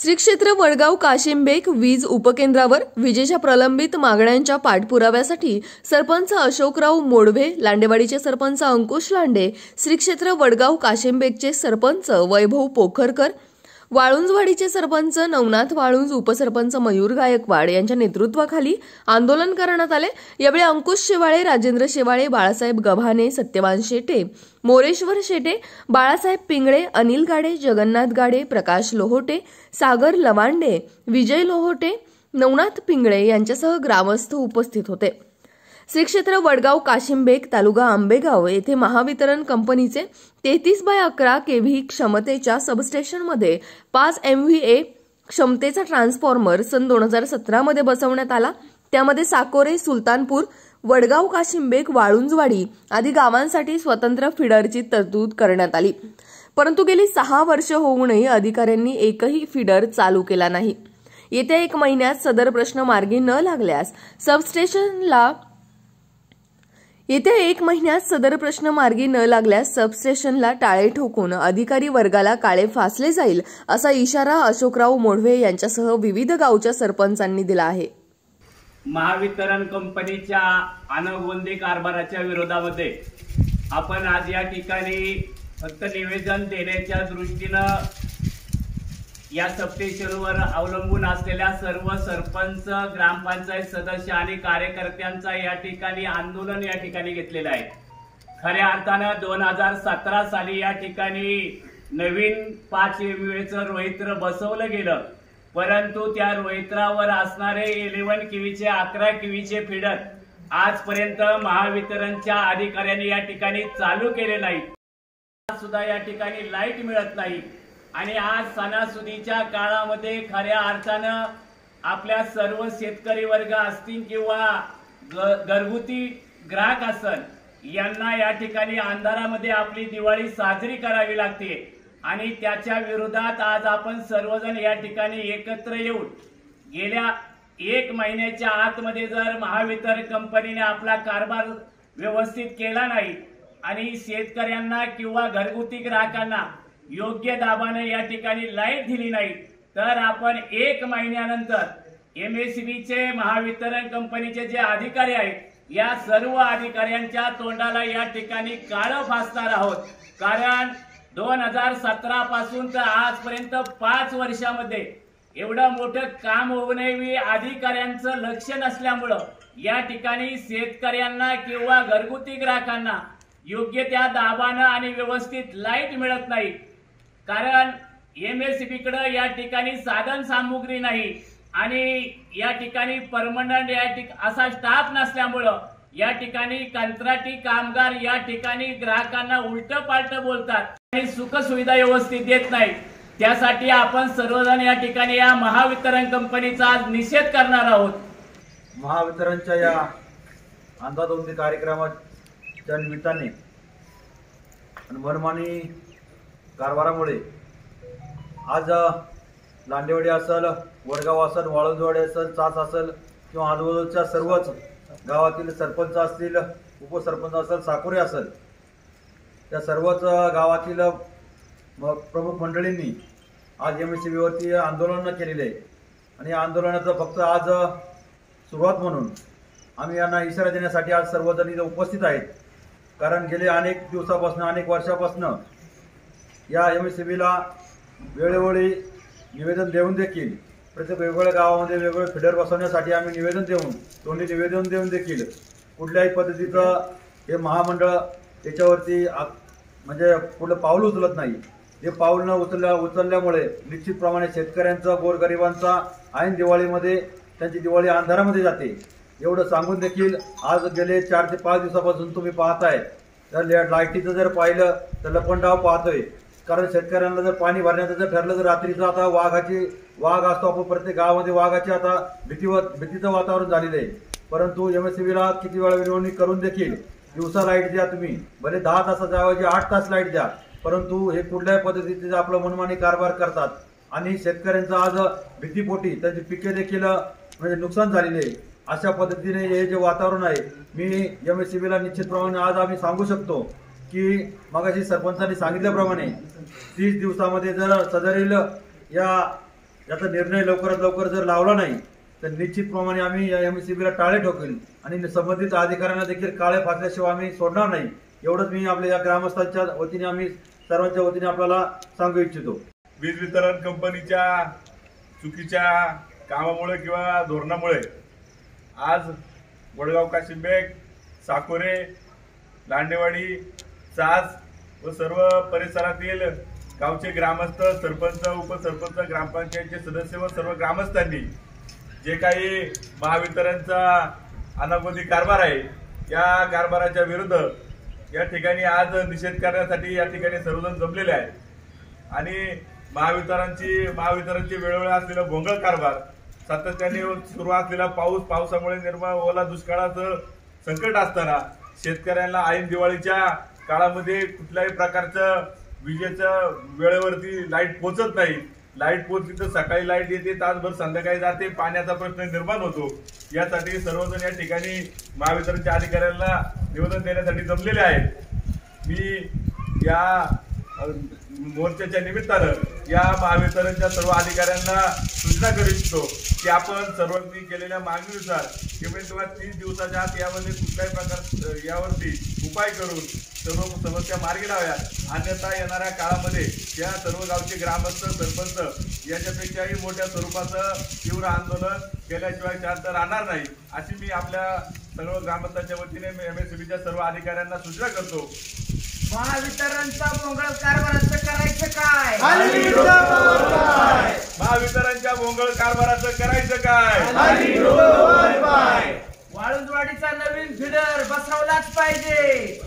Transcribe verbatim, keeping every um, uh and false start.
श्री क्षेत्र वडगाव काशिंबेक वीज उपकेंद्रावर विजेच्या प्रलंबित मागण्यांच्या पाठपुराव्यासाठी सरपंच अशोकराव मोडवे, लांडेवाडीचे सरपंच अंकुश लांडे, श्री क्षेत्र वडगाव काशिंबेकचे सरपंच वैभव पोखरकर, वाळुंजवाडीचे सरपंच नवनाथ वाळुंज, उपसरपंच मयूर गायकवाड यांच्या नेतृत्वाखाली आंदोलन करण्यात आले। यावेळी अंकुश शेवाळे, राजेंद्र शेवाळे, बाळासाहेब गव्हाणे, सत्यवान शेटे, मोरेश्वर शेटे, बाळासाहेब पिंगळे, अनिल गाडे, जगन्नाथ गाडे, प्रकाश लोहोटे, सागर लवांडे, विजय लोहोटे, नवनाथ पिंगळे यांच्यासह ग्रामस्थ उपस्थित होते। श्री क्षेत्र वडगाव काशिंबेक तालुका आंबेगाव येथे महावितरण कंपनीचे तेहतीस बाय अकरा केव्ही क्षमतेच्या सबस्टेशनमध्ये पाच एमव्हीए क्षमतेचा ट्रान्सफॉर्मर सन दोन हजार सतरा मध्ये बसवण्यात आला। त्यामध्ये साकोरे, सुलतानपूर, वडगाव काशिंबेक, वाळुंजवाडी आदी गावांसाठी स्वतंत्र फीडरची तरतूद करण्यात आली, परंतु गेली सहा वर्ष होऊनही अधिकाऱ्यांनी एकही फीडर चालू केला नाही। येत्या एक महिन्यात सदर प्रश्न मार्गी न लागल्यास सबस्टेशनला येत्या एक महिन्यात सदर प्रश्न मार्गी न लागल्यास सबस्टेशनला टाळे ठोकून अधिकारी वर्गाला काळे फासले जाईल, असा इशारा अशोकराव मोडवे यांच्यासह विविध गावच्या सरपंचांनी दिला आहे। महावितरण कंपनीच्या अनगोंदी कारभाराच्या विरोधामध्ये आपण आज या ठिकाणी फक्त निवेदन देण्याच्या दृष्टीने या सबस्टेशनवर अवलंबून असलेल्या सर्व सरपंच, ग्रामपंचायत सदस्य आणि कार्यकर्त्यांचा या ठिकाणी आंदोलन या ठिकाणी घेतलेलं आहे। खऱ्या अर्थाने दोन हजार सतरा साली या ठिकाणी नवीन पाच एमव्हीएचं रोहित्र बसवलं गेलं, परंतु त्या रोहित्रावर असणारे इलेव्हन केव्हीचे अकरा केव्हीचे फीडर आजपर्यंत महावितरणच्या अधिकाऱ्यांनी या ठिकाणी चालू केले नाही। सुद्धा या ठिकाणी लाईट मिळत नाही आणि आज सणासुदीच्या काळामध्ये खऱ्या अर्थानं आपल्या सर्व शेतकरी वर्ग असतील किंवा घरगुती ग्राहक असेल यांना या ठिकाणी अंधारामध्ये आपली दिवाळी साजरी करावी लागते आणि त्याच्या विरोधात आज आपण सर्वजण या ठिकाणी एकत्र येऊन गेल्या एक महिन्याच्या आतमध्ये जर महावितरण कंपनीने आपला कारभार व्यवस्थित केला नाही आणि शेतकऱ्यांना किंवा घरगुती ग्राहकांना योग्य दाबाने या ठिकाणी लाईट दिली नाही तर आपण एक महिन्यानंतर एमएससीबीचे महावितरण कंपनीचे जे अधिकारी आहेत या सर्व अधिकाऱ्यांच्या तोंडाला या ठिकाणी काळं फासणार आहोत। कारण दोन हजार सतरा पासून तर आजपर्यंत पाच वर्षामध्ये एवढं मोठं काम होऊनही अधिकाऱ्यांचं लक्ष नसल्यामुळं या ठिकाणी शेतकऱ्यांना किंवा घरगुती ग्राहकांना योग्य त्या दाबानं आणि व्यवस्थित लाईट मिळत नाही। कारण एमएससीबी कडे या ठिकाणी साधन सामुग्री नाही आणि या ठिकाणी परमनंट या असा स्टाफ नसल्यामुळं या ठिकाणी कंत्राटी कामगार या ठिकाणी ग्राहकांना उलट पालट बोलतात आणि सुख सुविधा व्यवस्थित देत नाही। त्यासाठी आपण सर्वजण या ठिकाणी या महावितरण कंपनीचा आज निषेध करणार आहोत। महावितरणच्या या अंधाधुंदी कार्यक्रमाच्या निमित्ताने आणि मनमानी कारभारामुळे आज लांडेवाडी असेल, वडगाव असेल, वाळुंजवाडी असेल, चास असेल किंवा आजूबाजूच्या सर्वच गावातील सरपंच असतील, उपसरपंच असेल, साकोरे असेल, त्या सर्वच गावातील प्रमुख मंडळींनी आज एमएससीबीवरती आंदोलन केलेले आहे आणि या आंदोलनाचं फक्त आज सुरुवात म्हणून आम्ही यांना इशारा देण्यासाठी आज सर्वजण इथे उपस्थित आहेत। कारण गेले अनेक दिवसापासून अनेक वर्षापासून या एमएससीबीला वेळोवेळी निवेदन देऊन देखील प्रत्येक वेगवेगळ्या गावामध्ये वेगवेगळे फीडर बसवण्यासाठी आम्ही निवेदन देऊन तोंडी निवेदन देऊन देखील कुठल्याही पद्धतीचं हे महामंडळ याच्यावरती म्हणजे पुढलं पाऊल उचलत नाही। हे पाऊल न उचलल्या उचलल्यामुळे निश्चितप्रमाणे शेतकऱ्यांचा, गोरगरिबांचा ऐन दिवाळीमध्ये त्यांची दिवाळी अंधारामध्ये जाते। एवढं सांगून देखील आज गेले चार ते पाच दिवसापासून तुम्ही पाहताय तर लाईटीचं जर पाहिलं तर लपंडाव पाहतोय। कारण शेतकऱ्यांना जर पाणी भरण्याचं जर ठरलं तर रात्रीचं आता वाघाची वाघ असतो आपण प्रत्येक गावामध्ये वाघाची आता भीती भीतीचं वातावरण झालेलं आहे, परंतु एमएससीबीला किती वेळा विनवणी करून देखील दिवसा लाईट द्या, तुम्ही भले दहा तासाच्या ऐवजी आठ तास लाईट द्या, परंतु हे कुठल्याही पद्धतीचे आपलं मनमानी कारभार करतात आणि शेतकऱ्यांचं आज भीतीपोटी त्यांची पिके देखील म्हणजे नुकसान झालेले आहे। अशा पद्धतीने हे जे वातावरण आहे मी एमएससीबीला निश्चितप्रमाणे आज आम्ही सांगू शकतो की मगाशी सरपंचांनी सांगितल्याप्रमाणे तीस दिवसामध्ये जर सदरील या याचा निर्णय लवकरात लवकर जर लावला नाही तर निश्चितप्रमाणे आम्ही या एमएससीबीला टाळे ठोकेल आणि संबंधित अधिकाऱ्यांना देखील काळे फासल्याशिवाय आम्ही सोडणार नाही, एवढंच मी आपल्या या ग्रामस्थांच्या वतीने आम्ही सर्वांच्या वतीने आपल्याला सांगू इच्छितो। वीज वितरण कंपनीच्या चुकीच्या कामामुळे किंवा धोरणामुळे आज वडगाव काशिंबेक, साकोरे, लांडेवाडी, चास व सर्व परिसरातील गावचे ग्रामस्थ, सरपंच, उपसरपंच, ग्रामपंचायतचे सदस्य व सर्व ग्रामस्थांनी जे काही महावितरणचा अनागोंदी कारभार आहे या कारभाराच्या विरुद्ध या ठिकाणी आज निषेध करण्यासाठी या ठिकाणी सर्वजण जमलेले आहेत आणि महावितरणची महावितरणची वेळोवेळी असलेला भोंगळ कारभार, सातत्याने सुरू असलेला पाऊस, पावसामुळे निर्माण ओला दुष्काळाचं संकट असताना शेतकऱ्यांना ऐन दिवाळीच्या काळामध्ये कुठल्याही प्रकारचं विजेचं वेळेवरती लाईट पोहोचत नाही। लाईट पोहोचली तर सकाळी लाईट येते, तासभर संध्याकाळी जाते, पाण्याचा प्रश्न निर्माण होतो। यासाठी सर्वजण या ठिकाणी महावितरणच्या अधिकाऱ्यांना निवेदन देण्यासाठी जमलेले आहेत। मी या मोर्चाच्या निमित्तानं या महावितरणच्या सर्व अधिकाऱ्यांना सूचना करू इच्छितो की आपण सर्वांनी केलेल्या मागणीनुसार किमान किंवा तीस दिवसाच्या आत यामध्ये कुठल्याही प्रकार यावरती उपाय करून सर्व समस्या मार्गी लाव्या, अन्यथा येणाऱ्या काळामध्ये या सर्व गावचे ग्रामस्थ, सरपंच याच्यापेक्षाही मोठ्या स्वरूपाचं तीव्र आंदोलन केल्याशिवाय शांत राहणार नाही, अशी मी आपल्या सर्व ग्रामस्थांच्या वतीने एमएससीबीच्या सर्व अधिकाऱ्यांना सूचना करतो। महावितरणचा भोंगळ कारभाराचं करायचं काय? महावितरणच्या भोंगळ कारभाराचं करायचं काय? वाळुंजवाडीचा नवीन फिडर बसवलाच पाहिजे।